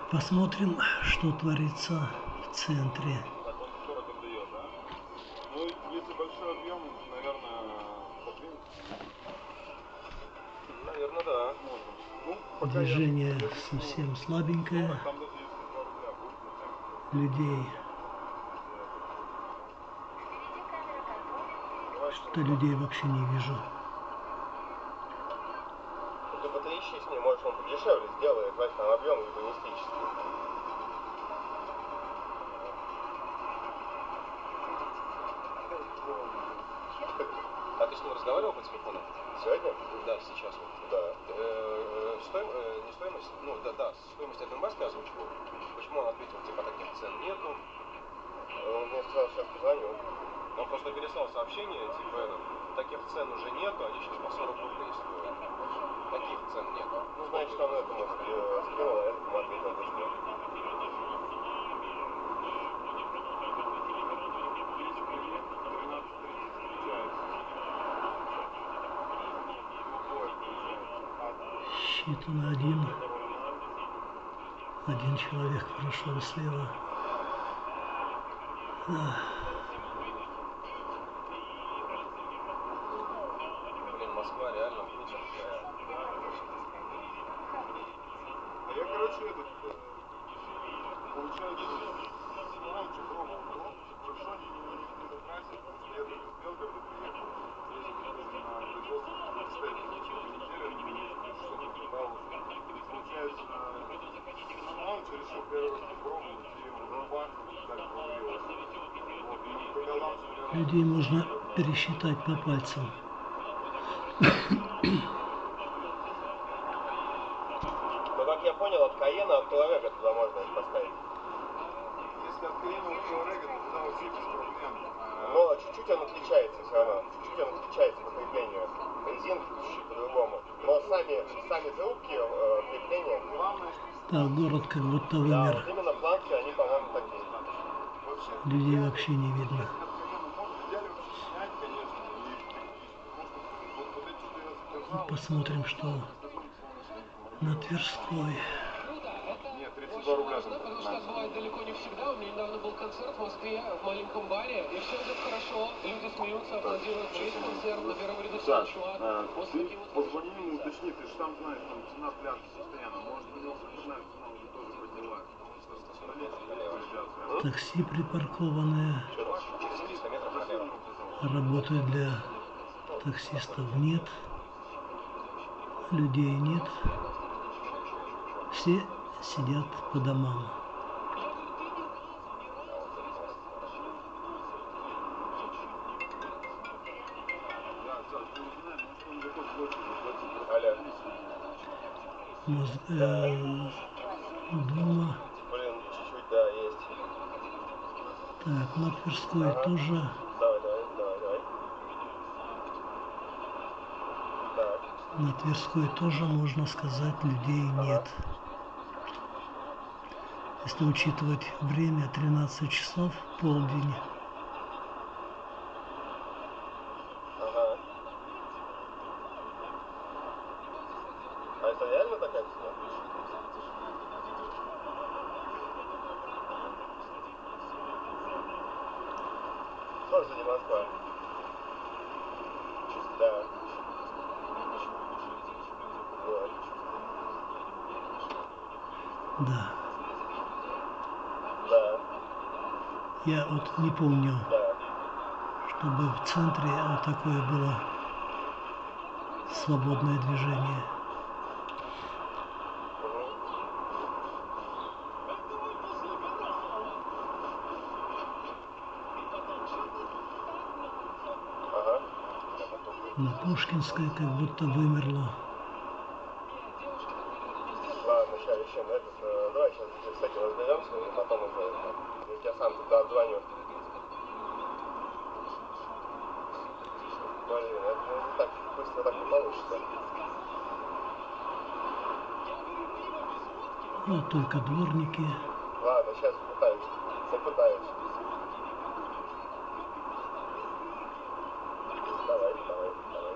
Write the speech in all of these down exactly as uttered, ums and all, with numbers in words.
Посмотрим, что творится в центре. Так, он сорок отдает, да? Ну, если большой объем, наверное, подвинется. Наверное, да, можно. Ну, пока Движение я, я совсем слабенькое. сорок, там даже если два рубля будет, Людей. Что-то людей вообще не вижу. Ты потрещи с ним, может он подешевле сделает, возьмет там объем либо мистический. А ты с ним разговаривал по телефону? Сегодня? Да, сейчас вот. Да. Э, стоим, э, не стоимость, ну да, да, стоимость этой маски озвучивал. Почему он ответил, типа таких цен нету? Он мне сказал, сейчас позвоню. Он просто переслал сообщение, типа это, таких цен уже нету, они сейчас по сорок рублей стоят. Таких цен нету. Ну, значит, он этому скинул, а этому ответил быстро. Считано один. Один человек прошел слева. Да. Блин, Москва реально Питер. А я, короче, этот, получается, лучше пробовал, хорошо, не, не, не докрасил, потому что я только с Белгорода приехал, ездил на производство стейков, неделю, мне что-то попало. Получается, на лаунче решил первый раз попробовать, и он бабахнул, так повалилось. Вот, ну, когда лаунч первый... Людей можно пересчитать по пальцам. Ну, как я понял, от Каена, от Туарега туда можно их поставить. Если от Каена, от Туарега, то туда вообще без проблем. Но чуть-чуть он отличается все равно. Чуть-чуть он отличается по креплению. Резинки чуть-чуть по-другому. Но сами, сами трубки, э, крепления... Главное, Да, город как будто да, вымер. вот именно планки, они, по-моему, такие. Людей вообще не видно. Посмотрим, что на Тверской. Нет, тридцать два рубля. Потому что так бывает далеко не всегда. У меня недавно был концерт в Москве в маленьком баре, и все идет хорошо. Люди смеются, аплодируют. Весь концерт, на первом ряду сидит чувак. Вот Ты позвони ему, уточни, ты же там знаешь, там цена пляжа постоянно. Может, у него сохранная цена уже тоже поднялась. Такси припаркованное. Работы для таксистов нет. Людей нет. Все сидят по домам. Моз... Э... Дома. Блин, чуть-чуть, да, есть. Так, на Тверской ага. тоже. Давай, давай, давай, давай. Так. На Тверской тоже, можно сказать, людей ага. нет. Если учитывать время, тринадцать часов, полдень. Ага. А это реально такая цена? Тоже не Москва. Да. Вот. Да. Да. Я вот не помню, Да. чтобы в центре вот такое было свободное движение. Ага. На Пушкинской как будто вымерло. Ладно, сейчас еще на этот, э, давай сейчас с этим разберемся, и потом уже я тебя сам туда отзвоню. Блин, это не так быстро так не получится. Вот только дворники. Ладно, сейчас попытаюсь, попытаюсь. Давай, давай, давай.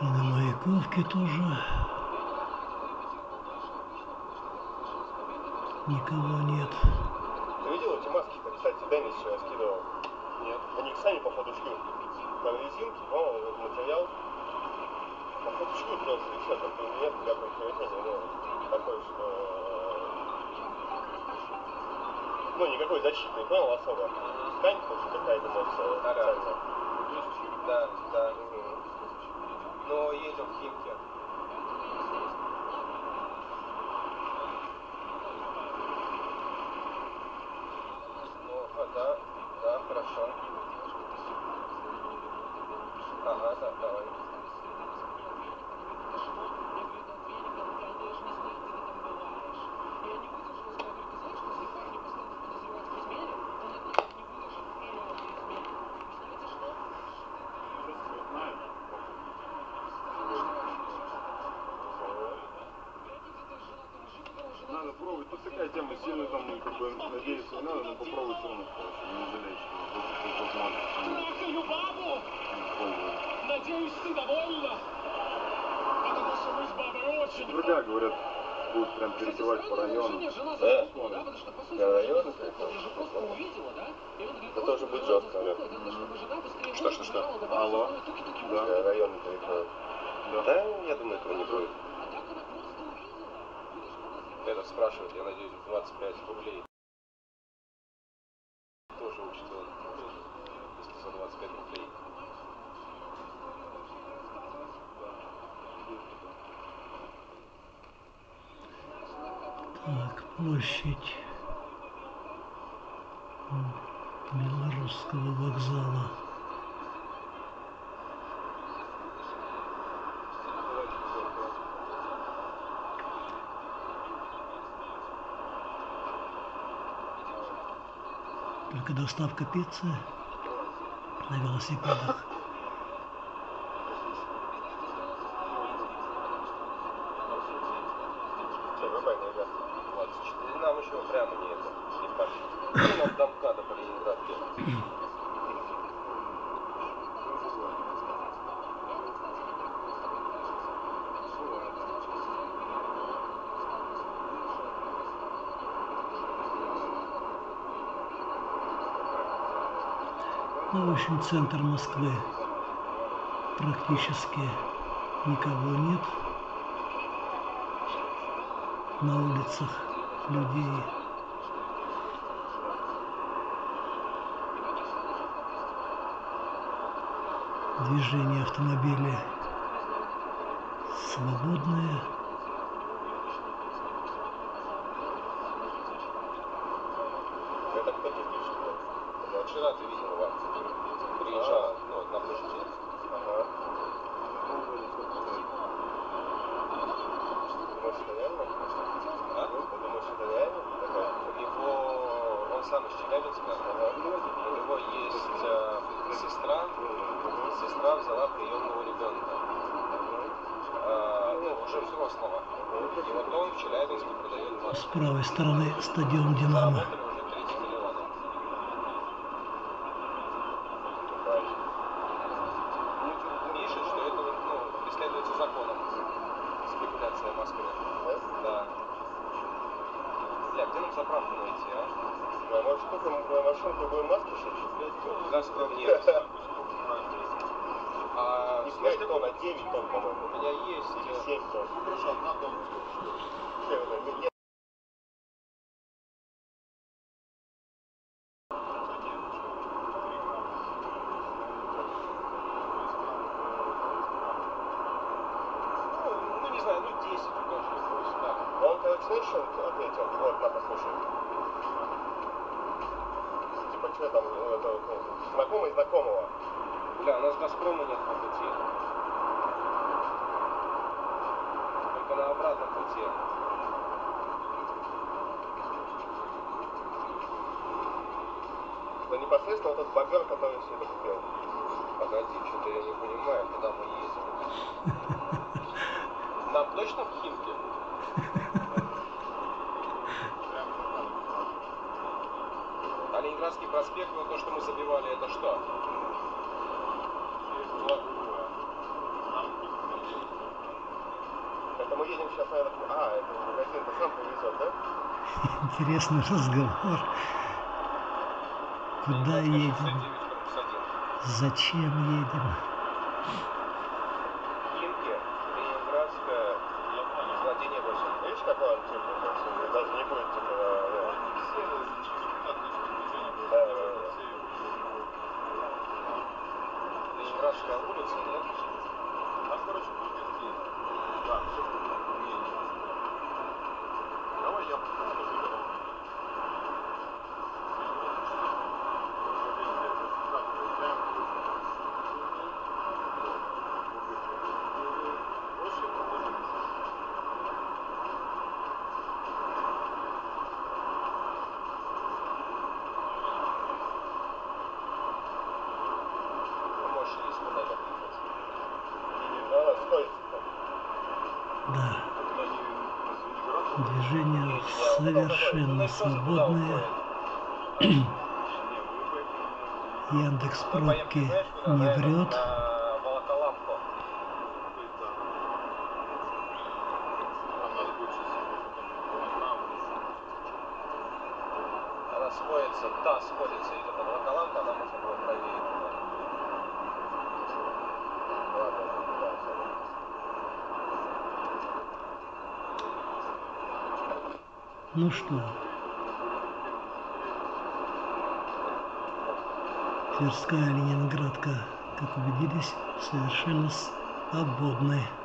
И на Маяковке тоже никого нет. Ты видел эти маски-то, кстати, Денис вчера скидывал? Нет. Они их сами, походу, шьют. Там резинки, по-моему, материал. Походу, шьют просто, и все, как бы нет никакой херни, ну, такой, что... Ну, никакой защиты, не понял, особо. Ткань просто какая-то, может, специальная. Да, да. Но едем в Химки. Ну, да, да, хорошо. Ага, да, давай. Надо пробовать. Тут такая тема, сильно там, как бы, надеяться не надо, но попробовать все равно, не жалеть, что Трахаю бабу! Надеюсь, ты довольна? Потому что мы с бабой очень... Друзья говорят, будут прям перекрывать по району. Да? Я район? Это тоже будет жестко, Олег. Что, что, что? Алло? Да, районы перекроют. Да. Да, я думаю, этого не будет. Этот спрашивает, я надеюсь, двадцать пять рублей. Тоже учтен, если за двадцать пять рублей. Так, площадь Белорусского вокзала. Только доставка пиццы на велосипедах. Что, врубай, ребят, двадцать четыре. Нам еще прямо не это, не память. Нам до МКАДа по Ленинградке. Ну, в общем, центр Москвы практически никого нет. На улицах людей движение автомобилей свободное. Это кто ты пишет? Я вчера ты видел его. Приезжал, ну, на площади. Ага. Думаешь, это реально? А? Ты думаешь, это реально? У него, он сам из Челябинска, у него есть э, сестра, сестра взяла приемного ребенка, э, ну, уже взрослого, и вот он в Челябинске продает маски. С правой стороны стадион «Динамо». Заработали уже тридцать миллионов. Пишет, что это, ну, преследуется законом, спекуляция масками. Да. Бля, где нам заправку найти, а? Да, может, сколько мы машинку будем маски шить? Газпром нет. А Не пять тонн, а девять тонн, по-моему. у меня есть... Или семь тонн. Хорошо, одна тонна. Ну, не знаю, ну десять укажи, пусть так. Он, короче, знаешь, что ответил? Вот, на, послушай. Типа, что там, ну, это, ну, знакомый знакомого. Бля, у нас Газпрома нет по пути. Только на обратном пути. Это непосредственно вот этот богер, который все это купил. Погоди, что-то я не понимаю, куда мы едем. Нам точно в Химки? А Ленинградский проспект, вот то, что мы забивали, это что? Это мы едем сейчас, наверное, а, это магазин-то сам привезет, да? Интересный разговор. Куда едем? Зачем едем? Химки, Ленинградская, владение восемь. Видишь, какой он типа? Даже не будет типа. Они все через движение. Да, да, да. Ленинградская улица, нет? А короче, будет здесь. Да, все. Давай я покажу дорогу. Да. Движение совершенно свободное. Яндекс пробки не врет. Она сходится, та сходится, идет от Волоколамка, она можно было проверить. Ну что, Тверская Ленинградка, как убедились, совершенно свободная.